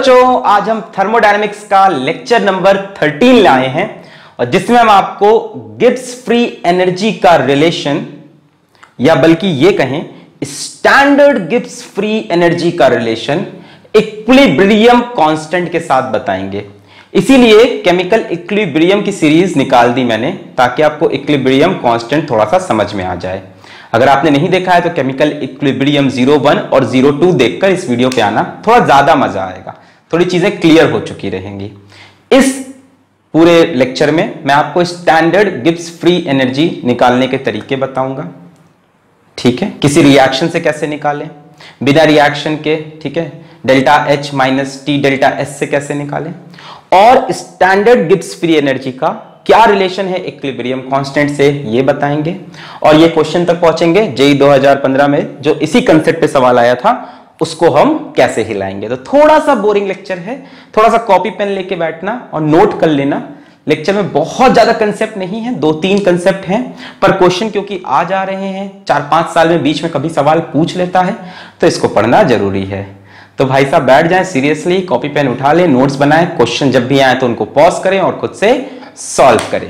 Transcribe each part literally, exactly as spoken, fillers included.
बच्चों, आज हम थर्मोडायनेमिक्स का लेक्चर नंबर थर्टीन लाए हैं और जिसमें हम आपको गिब्स फ्री एनर्जी का रिलेशन या बल्कि ये कहें स्टैंडर्ड गिब्स फ्री एनर्जी का रिलेशन इक्विलिब्रियम कांस्टेंट के साथ बताएंगे। इसीलिए केमिकल इक्विलिब्रियम की सीरीज निकाल दी मैंने ताकि आपको इक्विलिब्रियम कांस्टेंट थोड़ा सा समझ में आ जाए। अगर आपने नहीं देखा है तो केमिकल इक्विलिब्रियम ज़ीरो वन और ज़ीरो टू देखकर इस वीडियो पे आना, थोड़ा ज्यादा मजा आएगा, थोड़ी चीजें क्लियर हो चुकी रहेंगी। इस पूरे लेक्चर में मैं आपको स्टैंडर्ड गिब्स फ्री एनर्जी निकालने के तरीके बताऊंगा, ठीक है। किसी रिएक्शन से कैसे निकालें बिना रिएक्शन के, ठीक है। Delta H minus T delta S से कैसे निकालें और स्टैंडर्ड गिब्स फ्री एनर्जी का क्या रिलेशन है इक्विलिब्रियम कांस्टेंट से, ये बताएंगे। और ये क्वेश्चन तक पहुंचेंगे जेईई दो हज़ार पंद्रह में जो इसी कंसेप्ट पे सवाल आया था, उसको हम कैसे हिलाएंगे। तो थोड़ा सा बोरिंग लेक्चर है, थोड़ा सा कॉपी पेन लेके बैठना और नोट कर लेना। लेक्चर में बहुत ज्यादा कंसेप्ट नहीं है, दो तीन कंसेप्ट हैं, पर क्वेश्चन क्योंकि आ जा रहे हैं, चार पांच साल में बीच में कभी सवाल पूछ लेता है तो इसको पढ़ना जरूरी है। तो भाई साहब बैठ जाएं सीरियसली, कॉपी पेन उठा लें, नोट्स बनाएं, क्वेश्चन जब भी आए तो उनको पॉज करें और खुद से सॉल्व करें।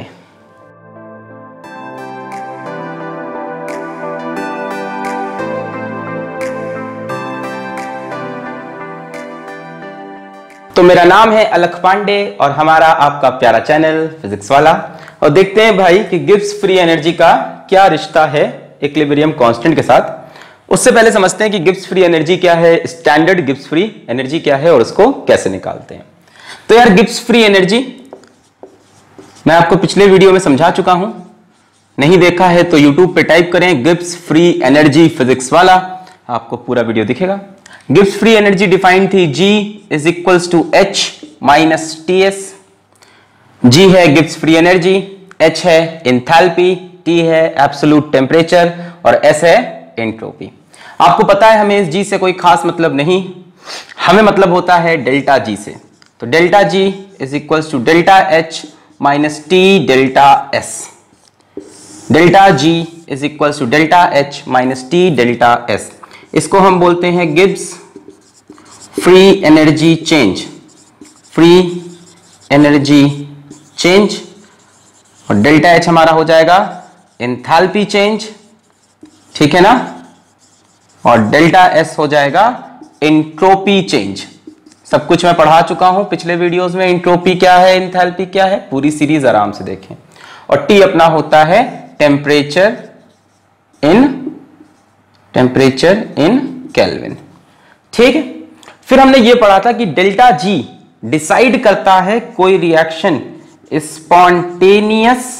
तो मेरा नाम है अलख पांडे और हमारा आपका प्यारा चैनल फिजिक्स वाला, और देखते हैं भाई कि गिब्स फ्री एनर्जी का क्या रिश्ता है इक्विलिब्रियम कांस्टेंट के साथ। उससे पहले समझते हैं कि गिब्स फ्री एनर्जी क्या है, स्टैंडर्ड गिब्स फ्री एनर्जी क्या है और उसको कैसे निकालते हैं। तो यार गिब्स फ्री एनर्जी मैं आपको पिछले वीडियो में समझा चुका हूं, नहीं देखा है तो यूट्यूब पे टाइप करें गिब्स फ्री एनर्जी फिजिक्स वाला, आपको पूरा वीडियो दिखेगा। गिब्स फ्री एनर्जी डिफाइंड थी G is equals to H minus T S. G है गिब्स फ्री एनर्जी, H है एंथैल्पी, T है एब्सोल्यूट टेम्परेचर और S है एंट्रोपी। आपको पता है हमें इस G से कोई खास मतलब नहीं, हमें मतलब होता है डेल्टा G से। तो delta G is equals to delta H minus T delta S. Delta G is equal to delta H minus T delta S. इसको हम बोलते हैं Gibbs free energy change, free energy change. और delta H हमारा हो जाएगा enthalpy change, ठीक है ना, और डेल्टा एस हो जाएगा एंट्रोपी चेंज। सब कुछ मैं पढ़ा चुका हूं पिछले वीडियोस में, एंट्रोपी क्या है, एंथैल्पी क्या है, पूरी सीरीज आराम से देखें। और टी अपना होता है temperature in temperature in kelvin, ठीक है। फिर हमने ये पढ़ा था कि डेल्टा जी डिसाइड करता है कोई रिएक्शन स्पॉन्टेनियस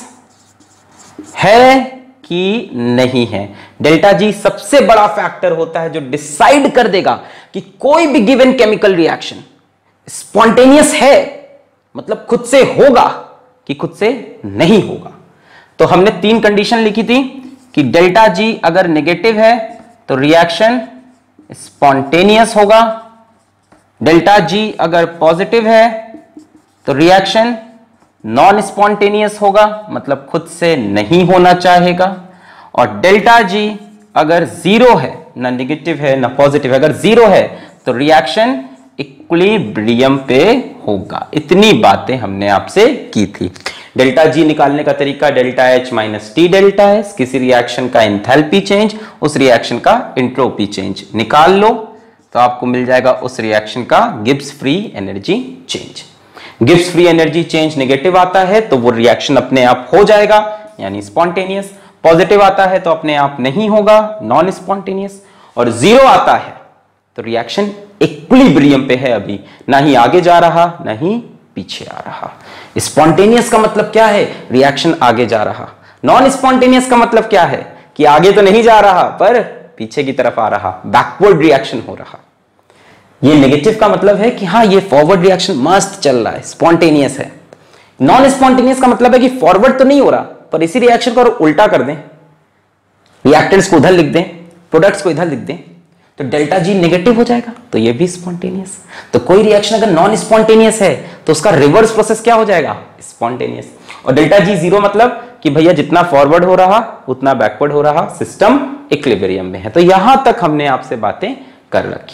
है कि नहीं है। डेल्टा जी सबसे बड़ा फैक्टर होता है जो डिसाइड कर देगा कि कोई भी गिवन केमिकल रिएक्शन स्पॉन्टेनियस है, मतलब खुद से होगा कि खुद से नहीं होगा। तो हमने तीन कंडीशन लिखी थी कि डेल्टा जी अगर नेगेटिव है तो रिएक्शन स्पॉन्टेनियस होगा, डेल्टा जी अगर पॉजिटिव है तो रिएक्शन नॉन स्पॉन्टेनियस होगा, मतलब खुद से नहीं होना चाहेगा, और डेल्टा जी अगर जीरो है, ना नेगेटिव है ना पॉजिटिव है, अगर जीरो है तो रिएक्शन इक्विलिब्रियम पे होगा। इतनी बातें हमने आपसे की थी। डेल्टा जी निकालने का तरीका delta H minus T delta S, किसी रिएक्शन का एंथैल्पी चेंज, उस रिएक्शन का एंट्रोपी चेंज निकाल लो तो आपको मिल जाएगा उस रिएक्शन का Gibbs free energy change. Gibbs free energy change negative आता है तो वो रिएक्शन अपने आप हो जाएगा यानी स्पॉन्टेनियस, पॉजिटिव आता है तो अपने आप नहीं होगा, नॉन स्पॉन्टेनियस, और जीरो आता है तो रिएक्शन इक्विलिब्रियम पे है, अभी ना ही आगे जा रहा ना ही पीछे आ रहा। स्पॉन्टेनियस का मतलब क्या है, रिएक्शन आगे जा रहा। नॉन स्पॉन्टेनियस का मतलब क्या है कि आगे तो नहीं जा रहा पर पीछे की तरफ आ रहा, बैकवर्ड रिएक्शन हो रहा। ये नेगेटिव का मतलब है कि हाँ ये फॉरवर्ड रिएक्शन मस्त चल रहा है, स्पॉन्टेनियस है। नॉन स्पॉन्टेनियस का मतलब है कि फॉरवर्ड तो नहीं हो रहा पर इसी रिएक्शन को उल्टा कर दें, रिएक्टेंट्स को उधर लिख दें, प्रोडक्ट्स को इधर लिख दें, तो डेल्टा जी नेगेटिव हो जाएगा, तो ये भी स्पॉन्टेनियस। तो कोई रिएक्शन अगर नॉन स्पॉन्टेनियस है तो उसका रिवर्स प्रोसेस क्या हो जाएगा, स्पॉन्टेनियस। और डेल्टा जी जीरो मतलब कि भैया जितना फॉरवर्ड हो रहा उतना बैकवर्ड हो रहा, सिस्टम इक्विलिब्रियम में है। तो यहां तक हमने आपसे बातें कर रखी थी।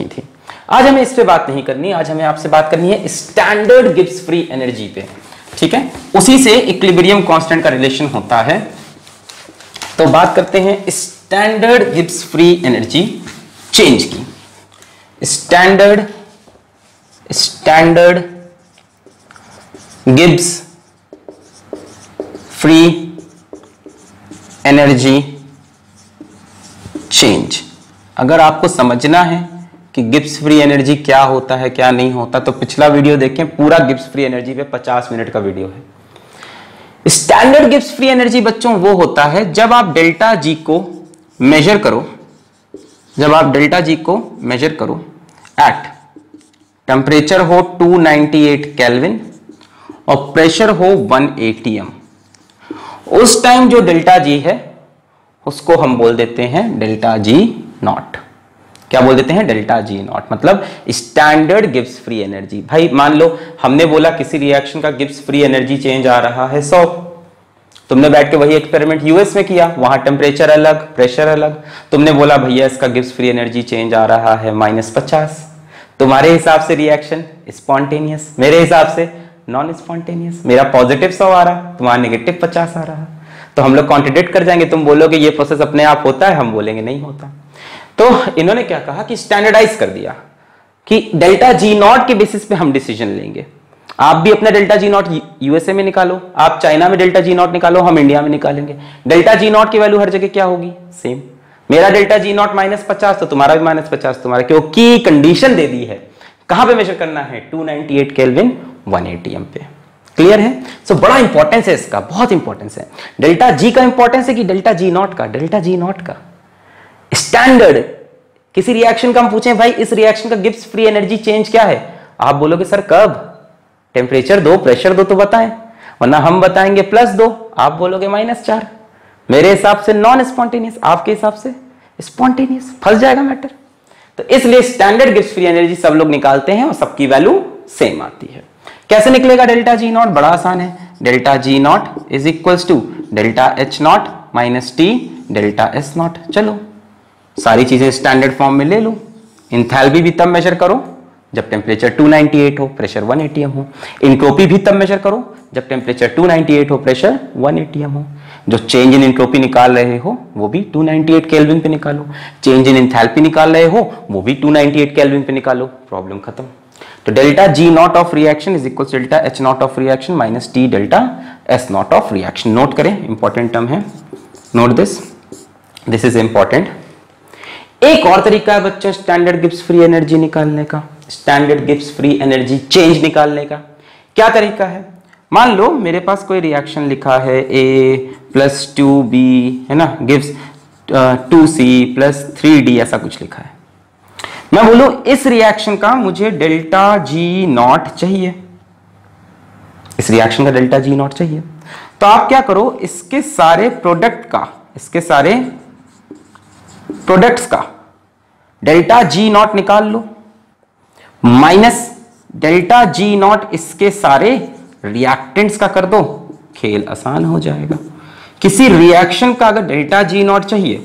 आज हमें इस पे बात नहीं करनी, आज हमें आपसे बात करनी है स्टैंडर्ड गिब्स फ्री एनर्जी पे, ठीक है। उसी से इक्विलिब्रियम कांस्टेंट का रिलेशन होता है। तो बात करते हैं standard Gibbs free energy change की। Standard standard Gibbs free energy change. अगर आपको समझना है कि गिब्स फ्री एनर्जी क्या होता है क्या नहीं होता, तो पिछला वीडियो देखें, पूरा गिब्स फ्री एनर्जी पे पचास मिनट का वीडियो है। स्टैंडर्ड गिब्स फ्री एनर्जी बच्चों वो होता है जब आप डेल्टा जी को मेजर करो, जब आप डेल्टा जी को मेजर करो एट टेम्परेचर हो टू नाइंटी एट केल्विन और प्रेशर हो वन एटी एम, उस टाइम जो डेल्टा जी है उसको हम बोल देते हैं डेल्टा जी नॉट। क्या बोल देते हैं? डेल्टा जी नॉट, मतलब स्टैंडर्ड गिब्स फ्री एनर्जी। भाई मान लो हमने बोला किसी रिएक्शन का गिब्स फ्री एनर्जी चेंज आ रहा है सौ, तुमने बैठ के वही एक्सपेरिमेंट यूएस में किया, वहां टेम्परेचर अलग प्रेशर अलग, तुमने बोला भैया इसका गिब्स फ्री एनर्जी चेंज आ रहा है माइनस पचास, तुम्हारे हिसाब से रिएक्शन स्पॉन्टेनियस, मेरे हिसाब से नॉन स्पॉन्टेनियस। मेरा पॉजिटिव सौ आ रहा, तुम्हारा नेगेटिव पचास आ रहा, तो हम लोग कॉन्ट्रडिक्ट कर जाएंगे। तुम बोलोगे ये प्रोसेस अपने आप होता है, हम बोलेंगे नहीं होता। तो इन्होंने क्या कहा कि स्टैंडर्डाइज कर दिया कि डेल्टा जी नॉट के बेसिस पे हम डिसीजन लेंगे। आप भी अपना डेल्टा जी नॉट यूएसए में निकालो, आप चाइना में डेल्टा जी नॉट निकालो, हम इंडिया में निकालेंगे। डेल्टा जी नॉट की वैल्यू हर जगह क्या होगी? सेम। मेरा डेल्टा जी नॉट माइनस पचास तो तुम्हारा भी माइनस पचास तुम्हारा, क्योंकि कंडीशन दे दी है। कहां पे मेजर करना है? Two ninety eight kelvin one atm पे। क्लियर है? सो so, बड़ा इंपॉर्टेंस है इसका, बहुत इंपॉर्टेंस है। डेल्टा जी का इंपॉर्टेंस है कि डेल्टा जी नॉट का? डेल्टा जी नॉट का स्टैंडर्ड। किसी रिएक्शन का हम पूछें भाई इस रिएक्शन का गिब्स फ्री एनर्जी चेंज क्या है, आप बोलोगे सर कब? टेम्परेचर दो प्रेशर दो तो बताएं, वरना हम बताएंगे प्लस दो, आप बोलोगे माइनस चार। मेरे हिसाब से नॉन स्पॉन्टेनियस, आपके हिसाब से स्पॉन्टेनियस। फंस जाएगा मैटर। तो इसलिए स्टैंडर्ड गिब्स फ्री एनर्जी सब लोग निकालते हैं और सबकी वैल्यू सेम आती है। कैसे निकलेगा डेल्टा जी नॉट? बड़ा आसान है। Delta G not is equals to delta H nought minus T delta S nought. चलो सारी चीजें स्टैंडर्ड फॉर्म में ले लो। इंथैल्पी भी तब मेजर करो जब टेम्परेचर टू नाइंटी एट हो, प्रेशर वन एटी एम हो। एंट्रोपी भी तब मेजर करो जब टेम्परेचर टू नाइंटी एट हो, प्रेशर वन एटी एम हो। जो चेंज इन एंट्रोपी निकाल रहे हो वो भी टू नाइंटी एट केल्विन पे निकालो, चेंज इन एंथैल्पी निकाल रहे हो वो भी टू नाइंटी एट केल्विन पे निकालो, प्रॉब्लम खत्म। तो delta G not of reaction is equal to delta H nought of reaction minus T delta S nought of reaction. Note करें, इंपॉर्टेंट टर्म है, note this, this is important. एक और तरीका है बच्चों स्टैंडर्ड गिब्स फ्री एनर्जी निकालने का, standard Gibbs free energy change निकालने का। क्या तरीका है? मान लो मेरे पास कोई रिएक्शन लिखा है ए प्लस टू बी, है ना, gives two C plus three D, ऐसा कुछ लिखा है। मैं बोलूं इस रिएक्शन का मुझे डेल्टा जी नॉट चाहिए, इस रिएक्शन का डेल्टा जी नॉट चाहिए। तो आप क्या करो, इसके सारे प्रोडक्ट का, इसके सारे प्रोडक्ट्स का डेल्टा जी नॉट निकाल लो माइनस डेल्टा जी नॉट इसके सारे रिएक्टेंट्स का कर दो, खेल आसान हो जाएगा। किसी रिएक्शन का अगर डेल्टा जी नॉट चाहिए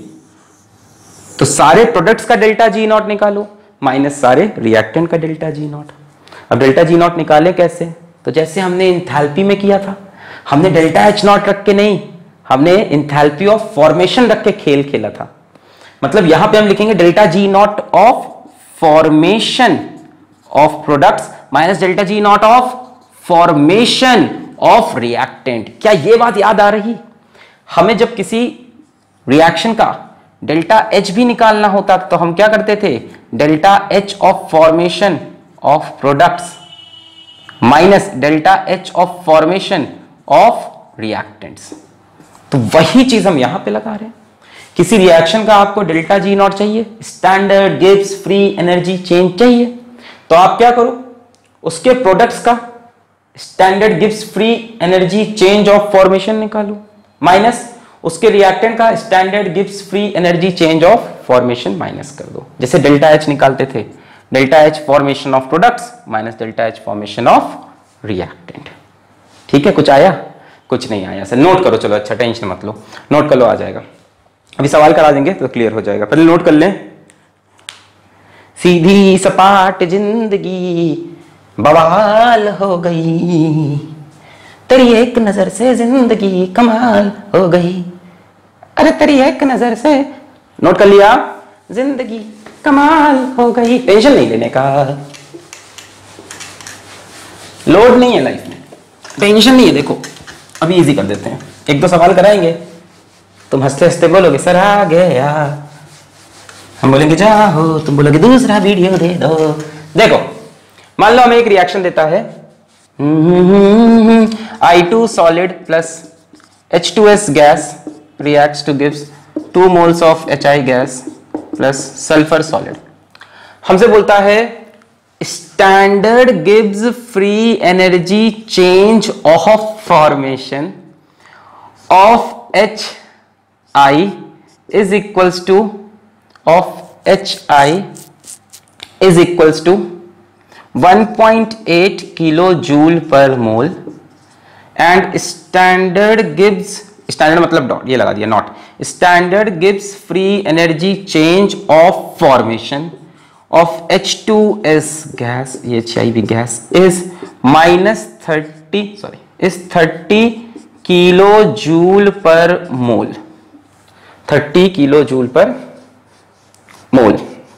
तो सारे प्रोडक्ट्स का डेल्टा जी नॉट निकालो माइनस सारे रिएक्टेंट का डेल्टा जी नॉट। अब डेल्टा जी नॉट निकाले कैसे? तो जैसे हमने इंथैल्पी में किया था, हमने डेल्टा एच नॉट रख के नहीं, हमने इंथैल्पी ऑफ फॉर्मेशन रख के खेल खेला था। मतलब यहां पे हम लिखेंगे delta G not of formation of products minus delta G not of formation of reactant. क्या ये बात याद आ रही? हमें जब किसी रिएक्शन का डेल्टा एच भी निकालना होता तो हम क्या करते थे? Delta H of formation of products minus delta H of formation of reactants. तो वही चीज हम यहां पे लगा रहे हैं। किसी रिएक्शन का आपको डेल्टा जी नॉट चाहिए, standard Gibbs free energy change चाहिए, तो आप क्या करो, उसके प्रोडक्ट्स का standard Gibbs free energy change of formation निकालो माइनस उसके रिएक्टेंट का standard Gibbs free energy change of formation minus कर दो। जैसे डेल्टा एच निकालते थे, delta H formation of products minus delta H formation of reactant. ठीक है, कुछ आया? कुछ नहीं आया सर, नोट करो। चलो अच्छा, टेंशन मत लो, नोट कर लो, आ जाएगा। अभी सवाल करा देंगे तो क्लियर हो जाएगा, पहले नोट कर लें। सीधी सपाट जिंदगी बवाल हो गई, तेरी एक नजर से जिंदगी कमाल हो गई, अरे तेरी एक नजर से, नोट कर लिया, जिंदगी कमाल हो गई। टेंशन नहीं लेने का, लोड नहीं है लाइफ में, टेंशन नहीं है। देखो अभी इजी कर देते हैं, एक दो सवाल कराएंगे, तुम हंसते हंसते बोलोगे सर आ गया, हम बोलेंगे जाओ, तुम बोलोगे दूसरा वीडियो दे दो। देखो मान लो हमें एक रिएक्शन देता है, I two solid plus H two S gas reacts to gives two moles of H I gas plus sulfur solid। हमसे बोलता है standard gives free energy change of formation of H I is equals to of H I is equals to one point eight kilojoule per mole and standard gives, standard मतलब dot, ये लगा दिया nought, standard gives free energy change of formation of H two S gas, ये H I V gas is minus thirty sorry is thirty kilo joule per mole, thirty kilo joule per mole.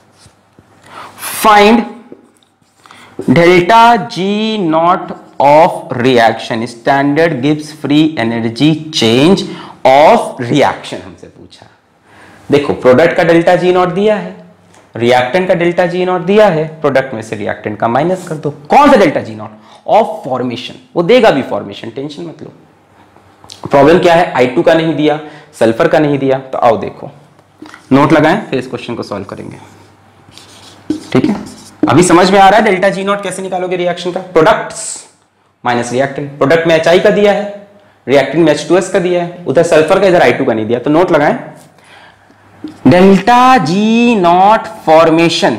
Find delta G not of reaction, standard gives free energy change of reaction हमसे पूछा। देखो product का delta G not दिया है, reactant का delta G not दिया है, product में से रिएक्टेंट का माइनस कर दो। कौन सा delta G not? Of formation, वो देगा भी फॉर्मेशन, टेंशन मत लो। प्रॉब्लम क्या है, आई टू का नहीं दिया, सल्फर का नहीं दिया, तो आओ देखो नोट लगाएं फिर इस क्वेश्चन को सॉल्व करेंगे। ठीक है, अभी समझ में आ रहा है डेल्टा जी नॉट कैसे निकालोगे रिएक्शन का? प्रोडक्ट्स माइनस रिएक्टेंट, प्रोडक्ट में एच आई का दिया है, रिएक्टेंट में एच टू एस का दिया है, उधर सल्फर का, इधर आई टू का नहीं दिया, तो नोट लगाएं delta G not formation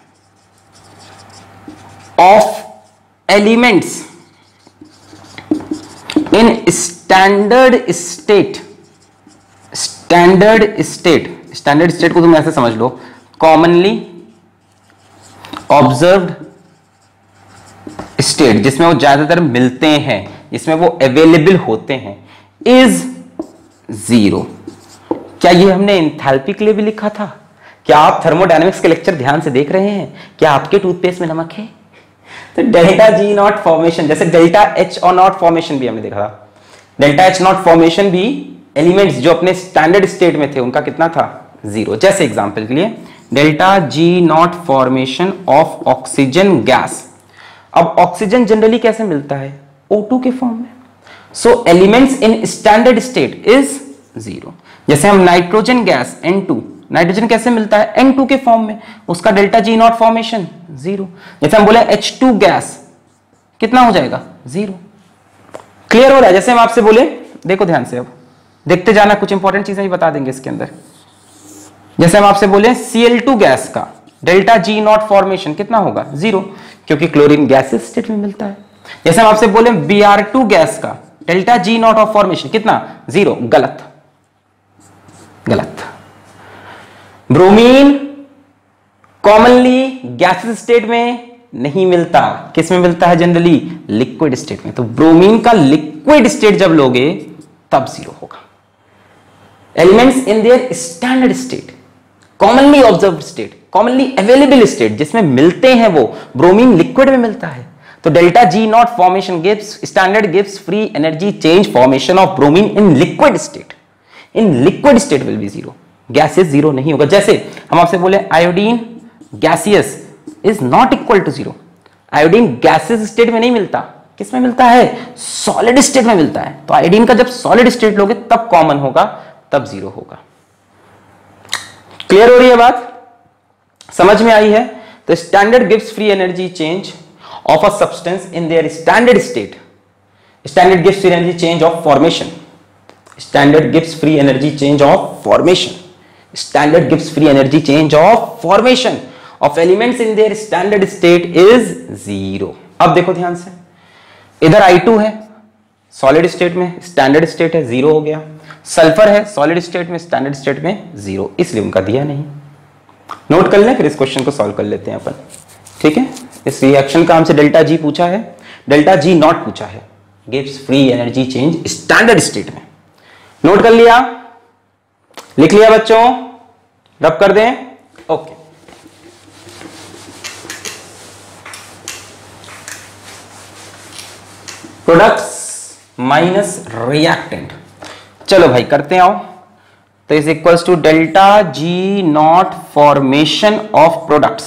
of elements in standard state, standard state, standard state को तुम ऐसे समझ लो, कॉमनली ऑब्जर्व्ड स्टेट, जिसमें वो ज्यादातर मिलते हैं, जिसमें वो अवेलेबल होते हैं, इज जीरो। क्या ये हमने एंथैल्पी के लिए भी लिखा था? क्या आप थर्मोडायनेमिक्स के लेक्चर ध्यान से देख रहे हैं? क्या आपके टूथपेस्ट में नमक है? तो डेल्टा जी नॉट फॉर्मेशन, जैसे डेल्टा एच और नॉट फॉर्मेशन भी हमने देखा था, डेल्टा एच नॉट फॉर्मेशन भी एलिमेंट्स जो अपने स्टैंडर्ड स्टेट में थे उनका कितना था? जीरो। जैसे एग्जांपल के लिए delta G not formation of oxygen gas. अब ऑक्सीजन जनरली कैसे मिलता है? ओ टू के फॉर्म में, so elements in standard state is zero. जैसे हम nitrogen gas N two, nitrogen कैसे मिलता है? एन टू के फॉर्म में, उसका delta G not formation zero. जैसे हम बोले एच टू गैस, कितना हो जाएगा? जीरो। क्लियर हो रहा है? जैसे हम आपसे बोले, देखो ध्यान से, अब देखते जाना, कुछ इंपॉर्टेंट चीजें भी बता देंगे इसके अंदर। जैसे हम आपसे बोले सी एल टू गैस का डेल्टा जी नॉट फॉर्मेशन कितना होगा? जीरो, क्योंकि क्लोरीन गैसेस स्टेट में मिलता है। जैसे हम आपसे बोले बी आर टू गैस का delta G not of formation कितना? जीरो। गलत, गलत। ब्रोमीन कॉमनली गैसेस स्टेट में नहीं मिलता, किस में मिलता है? जनरली लिक्विड स्टेट में। तो ब्रोमीन का लिक्विड स्टेट जब लोगे तब जीरो होगा। Elements in their standard state, commonly observed state, commonly available state, जिसमें मिलते हैं वो, ब्रोमीन लिक्विड में मिलता है, तो delta G not formation gives, standard gives free energy change formation of bromine in liquid state. In liquid state will be zero, gases zero नहीं होगा। जैसे हम आपसे बोले iodine gaseous is not equal to zero. Iodine gases state में नहीं मिलता, किस में मिलता है? सॉलिड स्टेट में मिलता है। तो आयोडीन का जब सॉलिड स्टेट लोगे तब कॉमन होगा, तब जीरो होगा। क्लियर हो रही है बात? समझ में आई है? तो standard gives free energy change of a substance in their standard state. Standard gives free energy change of formation. Standard gives free energy change of formation. Standard gives free energy change of formation of elements in their standard state is zero. अब देखो ध्यान से, इधर I two है solid state में, standard state है, zero हो गया। सल्फर है सॉलिड स्टेट में, स्टैंडर्ड स्टेट में जीरो, इसलिए उनका दिया नहीं। नोट कर लें, फिर इस क्वेश्चन को सॉल्व कर लेते हैं अपन। ठीक है, इस रिएक्शन का हमसे डेल्टा जी पूछा है, डेल्टा जी नॉट पूछा है, gives free energy change standard state में। नोट कर लिया, लिख लिया बच्चों, रब कर दें। ओके, प्रोडक्ट्स माइनस रिएक्टेंट, चलो भाई करते आओ। तो is equals to delta G not formation of products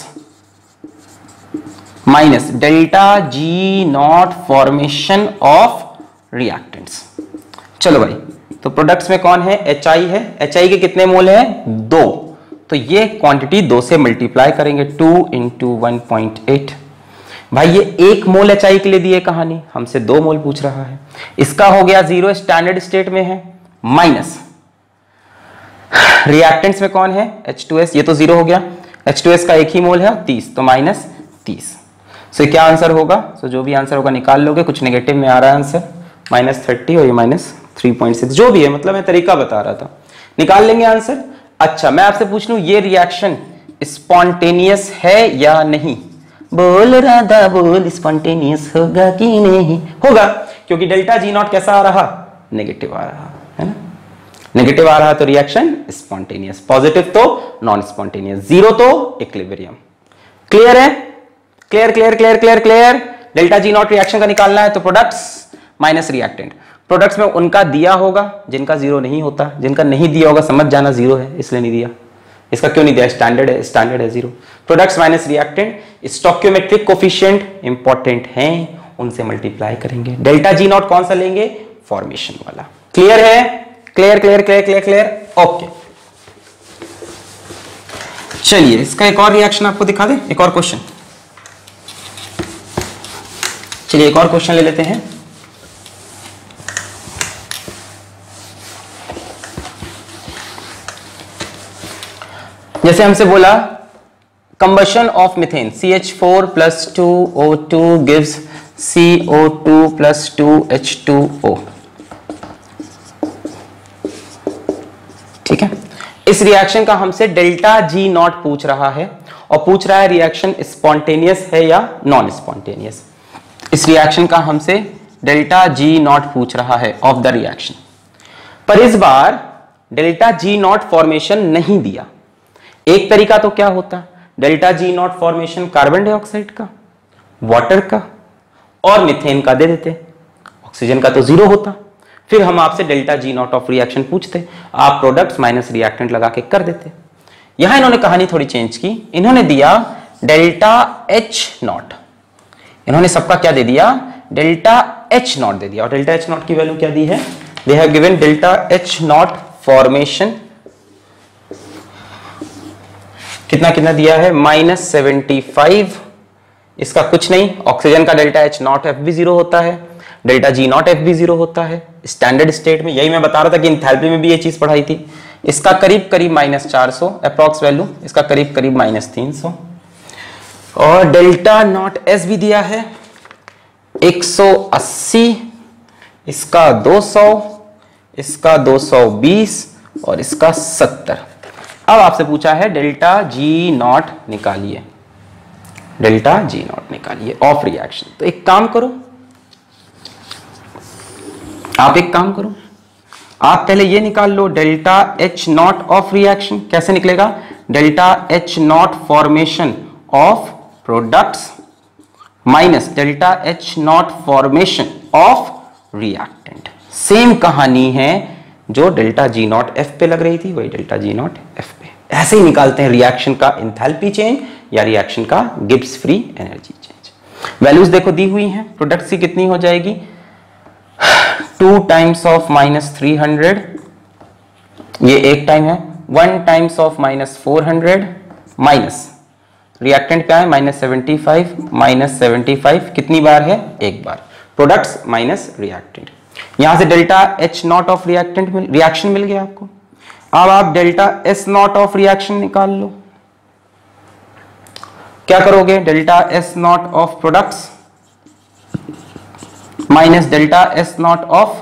minus delta G not formation of reactants. चलो भाई, तो प्रोडक्ट्स में कौन है, एच आई है, एच आई के कितने मोल है, दो, तो ये क्वांटिटी दो से मल्टीप्लाई करेंगे, two into one point eight. भाई ये एक मोल एच आई के लिए दी है कहानी, हमसे दो मोल पूछ रहा है, इसका हो गया जीरो, स्टैंडर्ड स्टेट में है, माइनस रिएक्टेंट्स में कौन है, एच टू एस, ये तो जीरो हो गया, एच टू एस का एक ही मोल है तीस, तो माइनस तीस। सो क्या आंसर होगा, सो जो भी आंसर होगा निकाल लोगे, कुछ नेगेटिव में आ रहा है आंसर, माइनस थर्टी और ये माइनस थ्री पॉइंट सिक्स, जो भी है, मतलब मैं तरीका बता रहा था, निकाल लेंगे आंसर। अच्छा, मैं आपसे पूछ लूं ये रिएक्शन स्पॉन्टेनियस है या नहीं, बोल राधा बोल, स्पॉन्टेनियस होगा कि नहीं, होगा, क्योंकि डेल्टा जी नॉट कैसा आ रहा, नेगेटिव आ रहा है ना, नेगेटिव आ रहा तो रिएक्शन स्पॉन्टेनियस, पॉजिटिव तो नॉन स्पॉन्टेनियस, जीरो तो इक्विलिब्रियम। क्लियर है, clear clear clear clear clear. Delta G nought reaction का निकालना है तो प्रोडक्ट्स माइनस रिएक्टेंट, प्रोडक्ट्स में उनका दिया होगा जिनका जीरो नहीं होता, जिनका नहीं दिया होगा समझ जाना जीरो है इसलिए नहीं दिया, इसका क्यों नहीं दिया, स्टैंडर्ड है, स्टैंडर्ड है zero. Products minus reactant, stoichiometric coefficient important हैं, उनसे मल्टीप्लाई करेंगे। डेल्टा जी नॉट कौन सा लेंगे, फॉर्मेशन वाला। क्लियर है, clear clear clear clear clear okay. चलिए इसका एक और रिएक्शन आपको दिखा दें, एक और क्वेश्चन, चलिए एक और क्वेश्चन ले लेते हैं। जैसे हमसे बोला combustion of methane C H four plus two O two gives C O two plus two H two O. ठीक है, इस रिएक्शन का हमसे डेल्टा जी नॉट पूछ रहा है और पूछ रहा है रिएक्शन स्पॉन्टेनियस है या नॉन स्पॉन्टेनियस। इस रिएक्शन का हमसे डेल्टा जी नॉट पूछ रहा है ऑफ द रिएक्शन, पर इस बार डेल्टा जी नॉट फॉर्मेशन नहीं दिया। एक तरीका तो क्या होता, delta G not formation carbon dioxide का, वाटर का और मिथेन का दे देते, ऑक्सीजन का तो जीरो होता, फिर हम आपसे delta G not of reaction पूछते, आप प्रोडक्ट्स माइनस रिएक्टेंट लगा के कर देते। यहां इन्होंने कहानी थोड़ी चेंज की, इन्होंने दिया डेल्टा एच नॉट, इन्होंने सबका क्या दे दिया, डेल्टा एच नॉट दे दिया, और डेल्टा एच नॉट की वैल्यू क्या दी है, they have given delta H nought formation कितना कितना दिया है, माइनस सेवेंटी फाइव। इसका कुछ नहीं, ऑक्सीजन का डेल्टा एच नॉट एफ भी जीरो होता है, डेल्टा जी नॉट एफ भी जीरो होता है स्टैंडर्ड स्टेट में, यही मैं बता रहा था कि इंथैल्पी में भी ये चीज पढ़ाई थी। इसका करीब करीब माइनस चार सौ अप्रॉक्स वैल्यू, इसका करीब करीब माइनस तीन सौ, और डेल्टा नॉट एस भी दिया है एक सौ अस्सी, इसका दो सौ, इसका दो सौ बीस और इसका सत्तर। अब आपसे पूछा है डेल्टा जी नॉट निकालिए, डेल्टा जी नॉट निकालिए ऑफ रिएक्शन। तो एक काम करो, आप एक काम करो, आप पहले ये निकाल लो delta H nought of reaction. कैसे निकलेगा, delta H nought formation of products minus delta H nought formation of reactant. Same कहानी है जो डेल्टा जी नॉट एफ पे लग रही थी, वही डेल्टा जी नॉट एफ पे। ऐसे ही निकालते हैं रिएक्शन का एंथैल्पी चेंज या रिएक्शन का Gibbs free energy change. Values देखो दी हुई हैं, प्रोडक्ट्स की कितनी हो जाएगी, two times of minus three hundred, ये एक टाइम है, one times of minus four hundred, minus reactant क्या है minus seventy five, minus seventy five कितनी बार है, एक बार, प्रोडक्ट्स माइनस रिएक्टेंट। यहां से delta H nought of reactant मिल रिएक्शन मिल गया आपको। अब आप delta S nought of reaction निकाल लो, क्या करोगे, delta S nought of products minus delta S nought of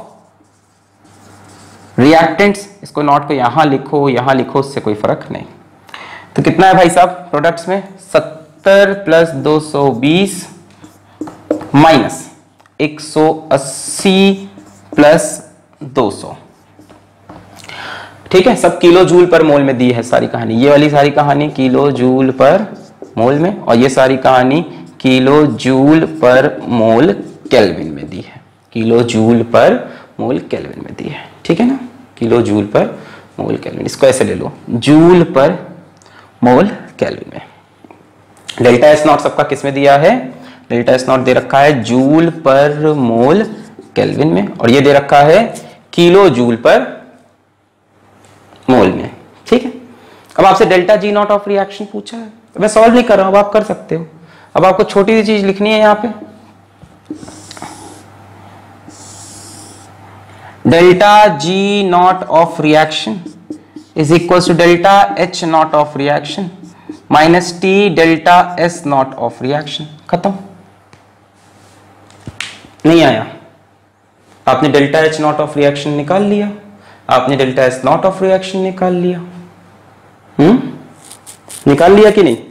reactants. इसको नॉट को यहां लिखो यहां लिखो, उससे कोई फर्क नहीं। तो कितना है भाई साहब प्रोडक्ट्स में, सत्तर प्लस दो सौ बीस माइनस एक सौ अस्सी प्लस दो सौ, ठीक है। सब किलो जूल पर मोल में दी है सारी कहानी, ये वाली सारी कहानी किलो जूल पर मोल में, और ये सारी कहानी kilo joule per mole kelvin में दी है, kilo joule per mole kelvin में दी है, ठीक है ना, kilo joule per mole kelvin. इसको ऐसे ले लो, जूल पर मोल केल्विन में। डेल्टा एस नॉट सबका किस में दिया है, डेल्टा एस नॉट दे रखा है जूल पर मोल केल्विन में, और ये दे रखा है किलो जूल पर मोल में, ठीक है। अब आपसे delta G not of reaction पूछा है, मैं सॉल्व नहीं कर रहा हूं, अब आप कर सकते हो। अब आपको छोटी सी चीज लिखनी है यहां पे, delta G not of reaction is equal to delta H nought of reaction minus T delta S nought of reaction. खत्म। नहीं आया, आपने delta H nought of reaction निकाल लिया, आपने delta S nought of reaction निकाल लिया, हम्म निकाल लिया कि नहीं,